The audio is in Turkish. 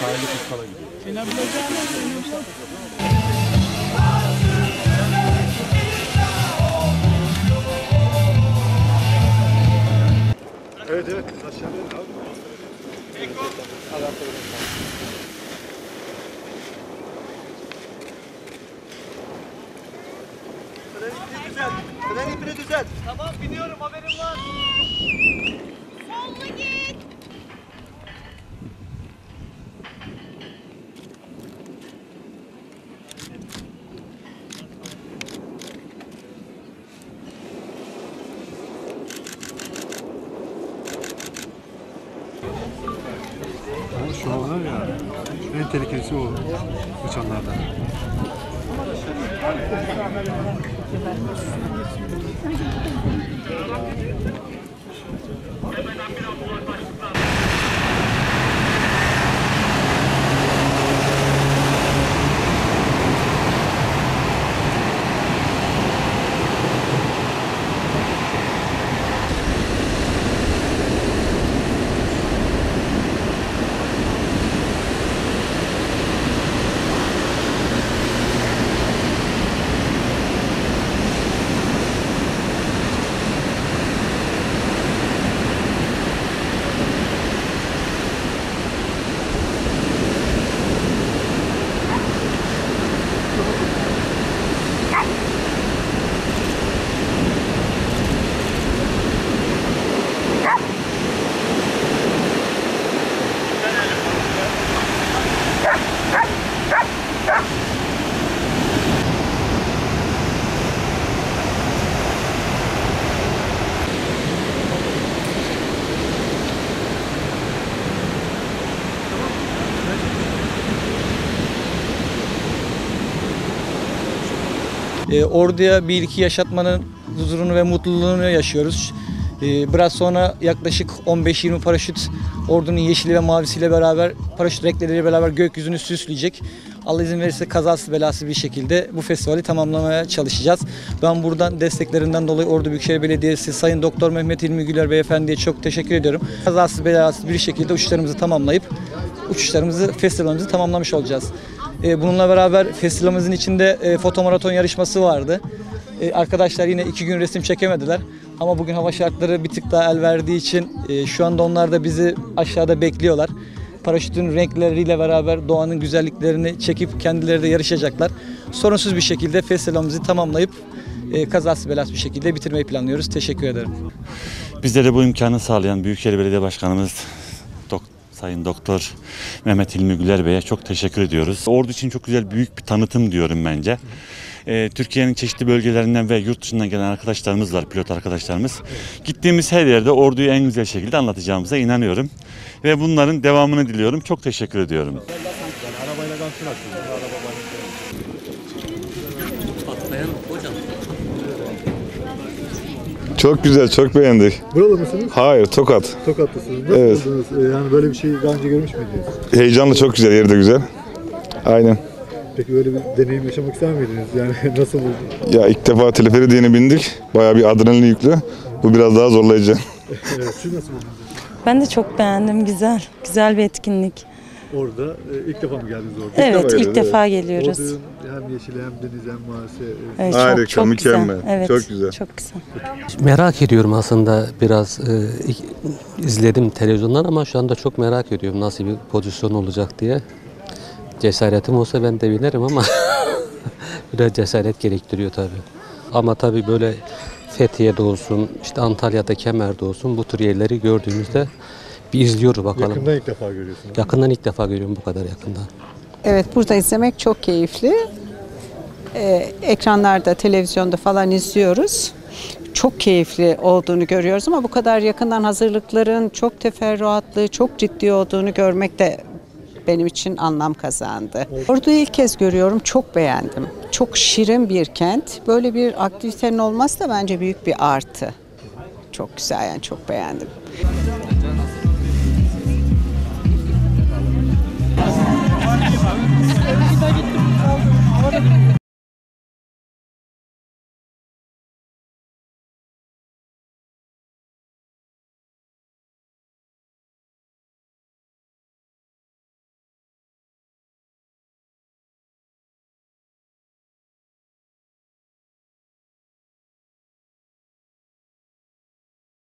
Sahilde kuşkala gidiyor. Evet evet. Aşağıda abi. Fren ipini düzelt. Tamam biliyorum, haberim var. Sollu git. Şu var ya, en tehlikelisi o uçanlardan. Ordu'ya bir iki yaşatmanın huzurunu ve mutluluğunu yaşıyoruz. Biraz sonra yaklaşık 15-20 paraşüt Ordu'nun yeşili ve mavisiyle beraber, paraşüt renkleriyle beraber gökyüzünü süsleyecek. Allah izin verirse kazasız belasız bir şekilde bu festivali tamamlamaya çalışacağız. Ben buradan desteklerinden dolayı Ordu Büyükşehir Belediyesi Sayın Doktor Mehmet İlmi Güler Beyefendi'ye çok teşekkür ediyorum. Kazasız belasız bir şekilde uçuşlarımızı tamamlayıp festivalimizi tamamlamış olacağız. Bununla beraber festivalimizin içinde fotomaraton yarışması vardı. Arkadaşlar yine 2 gün resim çekemediler. Ama bugün hava şartları bir tık daha el verdiği için şu anda onlar da bizi aşağıda bekliyorlar. Paraşütün renkleriyle beraber doğanın güzelliklerini çekip kendileri de yarışacaklar. Sorunsuz bir şekilde festivalimizi tamamlayıp kazasız belasız bir şekilde bitirmeyi planlıyoruz. Teşekkür ederim. Bizlere bu imkanı sağlayan Büyükşehir Belediye Başkanımız Sayın Doktor Mehmet İlmi Güler Bey'e çok teşekkür ediyoruz. Ordu için çok güzel, büyük bir tanıtım diyorum bence. Türkiye'nin çeşitli bölgelerinden ve yurt dışından gelen arkadaşlarımız var, pilot arkadaşlarımız. Gittiğimiz her yerde Ordu'yu en güzel şekilde anlatacağımıza inanıyorum. Ve bunların devamını diliyorum. Çok teşekkür ediyorum. Arabayla dansın aslında. Patlayan hocam. Çok güzel, çok beğendik. Buralı mısınız? Hayır, Tokat. Tokatlısınız. Nasıl Evet. buldunuz? Yani böyle bir şey daha önce görmüş müydünüz? Heyecanlı, çok güzel, yeri de güzel. Aynen. Peki böyle bir deneyim yaşamak ister miydiniz? Yani nasıl buldunuz? Ya ilk defa teleferiğe yeni bindik. Bayağı bir adrenalin yüklü. Bu biraz daha zorlayıcı. Evet, siz nasıl buldunuz? Ben de çok beğendim. Güzel. Güzel bir etkinlik. Orada ilk defa mı geldiniz orada? Evet, defa ilk geliyoruz, defa geliyoruz. Ordu'nun hem yeşili hem deniz hem mavisi. Evet, Harika, çok mükemmel. güzel. Evet, Çok güzel. Çok güzel. Merak ediyorum aslında biraz izledim televizyondan ama şu anda çok merak ediyorum nasıl bir pozisyon olacak diye. Cesaretim olsa ben de binerim ama biraz cesaret gerektiriyor tabii. Ama tabii böyle Fethiye'de olsun, işte Antalya'da, Kemer'de olsun bu tür yerleri gördüğümüzde bir izliyoruz bakalım. Yakından ilk defa görüyorsunuz. Yakından ilk defa görüyorum, bu kadar yakından. Evet, burada izlemek çok keyifli. Ekranlarda, televizyonda falan izliyoruz. Çok keyifli olduğunu görüyoruz ama bu kadar yakından hazırlıkların çok teferruatlı, çok ciddi olduğunu görmek de benim için anlam kazandı. Ordu'yu ilk kez görüyorum, çok beğendim. Çok şirin bir kent. Böyle bir aktivitenin olması da bence büyük bir artı. Çok güzel, yani çok beğendim.